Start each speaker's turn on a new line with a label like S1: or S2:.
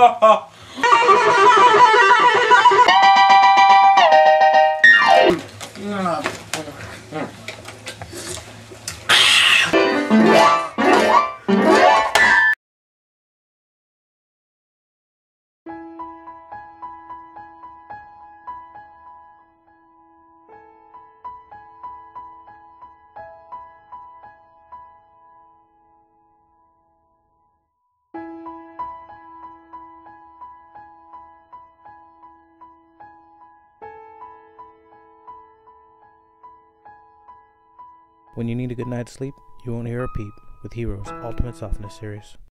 S1: When you need a good night's sleep, you won't hear a peep with Hearos Ultimate Softness series.